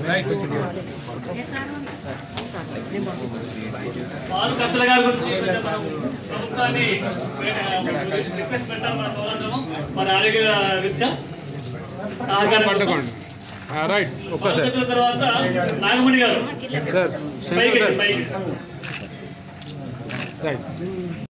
పాలు కత్తల గారి గురించి ప్రభుత్వాన్ని రిక్వెస్ట్ పెట్టాలి మన గౌరవం మన ఆరోగ్య రీత్యా రైట్ తర్వాత నాగమణి గారు సార్ పైకి